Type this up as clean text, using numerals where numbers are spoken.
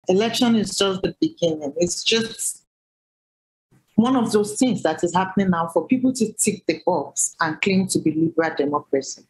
Election is just the beginning. It's just one of those things that is happening now for people to tick the box and claim to be liberal democracy.